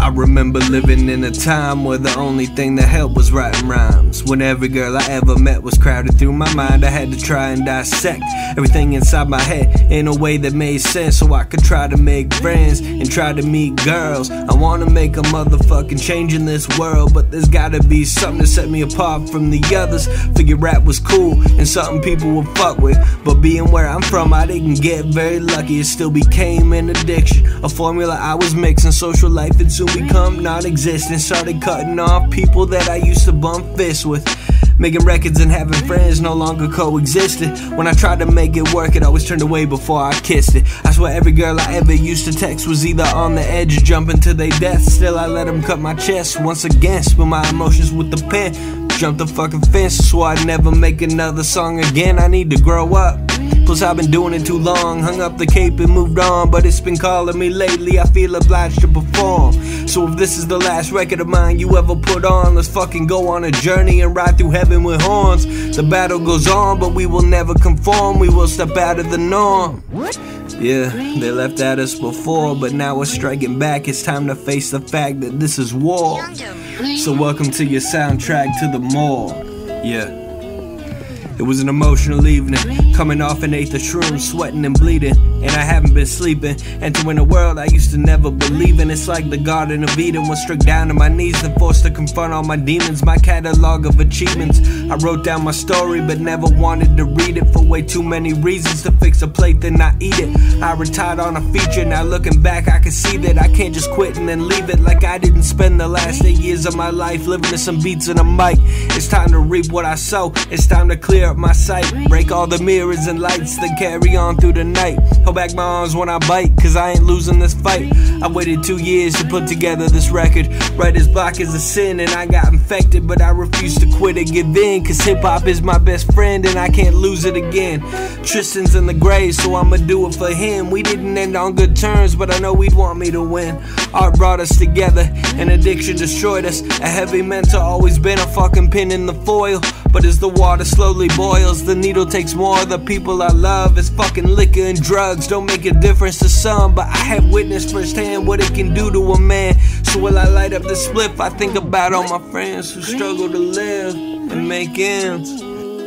I remember living in a time where the only thing that helped was writing rhymes. When every girl I ever met was crowded through my mind, I had to try and dissect everything inside my head in a way that made sense, so I could try to make friends and try to meet girls. I wanna make a motherfucking change in this world, but there's gotta be something to set me apart from the others. Figured rap was cool and something people would fuck with, but being where I'm from, I didn't get very lucky. It still became an addiction, a formula I was mixing. Social life had soon become non-existent. Started cutting off people that I used to bump fists with. Making records and having friends no longer coexisted. When I tried to make it work, it always turned away before I kissed it. I swear every girl I ever used to text was either on the edge or jumping to their death. Still I let them cut my chest once again, spill my emotions with the pen. Jump the fucking fence so I'd never make another song again. I need to grow up, plus I've been doing it too long. Hung up the cape and moved on, but it's been calling me lately. I feel obliged to perform. So if this is the last record of mine you ever put on, let's fucking go on a journey and ride through heaven with horns. The battle goes on, but we will never conform. We will step out of the norm. Yeah, they left at us before, but now we're striking back. It's time to face the fact that this is war. So welcome to your soundtrack to the mall. Yeah. It was an emotional evening, coming off an eighth of shrooms, sweating and bleeding, and I haven't been sleeping. Entering a world I used to never believe in. It's like the Garden of Eden was struck down to my knees and forced to confront all my demons. My catalog of achievements, I wrote down my story but never wanted to read it for way too many reasons. To fix a plate then I eat it. I retired on a feature, now looking back I can see that I can't just quit and then leave it. Like I didn't spend the last 8 years of my life living to some beats and a mic. It's time to reap what I sow, it's time to clear up my sight, break all the mirrors and lights, then carry on through the night. Hold back my arms when I bite, cause I ain't losing this fight. I waited 2 years to put together this record. Writer's block is a sin and I got infected, but I refuse to quit or give in, cause hip-hop is my best friend and I can't lose it again. Tristan's in the grave, so I'ma do it for him. We didn't end on good terms, but I know he'd want me to win. Art brought us together, and addiction destroyed us. A heavy mentor always been a fucking pin in the foil. But as the water slowly boils, the needle takes more. The people I love is fucking liquor and drugs. Don't make a difference to some, but I have witnessed firsthand what it can do to a man. So while I light up the spliff, I think about all my friends who struggle to live and make ends.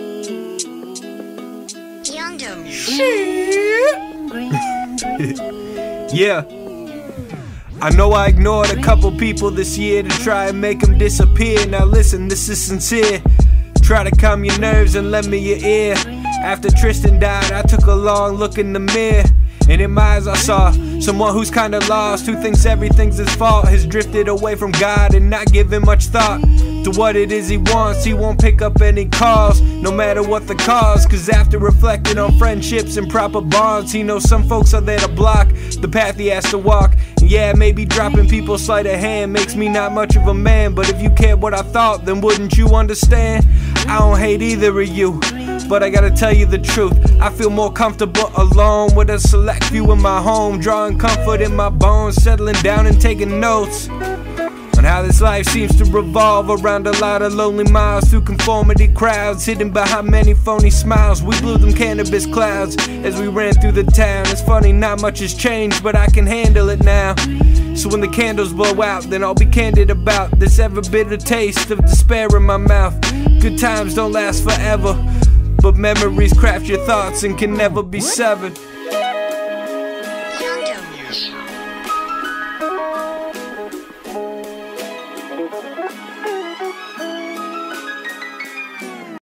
Yeah. I know I ignored a couple people this year to try and make them disappear. Now listen, this is sincere. Try to calm your nerves and lend me your ear. After Tristan died, I took a long look in the mirror, and in my eyes I saw someone who's kinda lost, who thinks everything's his fault, has drifted away from God and not giving much thought to what it is he wants. He won't pick up any calls, no matter what the cause, cause after reflecting on friendships and proper bonds, he knows some folks are there to block the path he has to walk. And yeah, maybe dropping people's sleight of hand makes me not much of a man, but if you cared what I thought, then wouldn't you understand? I don't hate either of you, but I gotta tell you the truth. I feel more comfortable alone with a select few in my home, drawing comfort in my bones, settling down and taking notes on how this life seems to revolve around a lot of lonely miles through conformity crowds, hidden behind many phony smiles. We blew them cannabis clouds as we ran through the town. It's funny, not much has changed, but I can handle it now. So when the candles blow out, then I'll be candid about this ever bitter taste of despair in my mouth. Good times don't last forever, but memories craft your thoughts and can never be severed.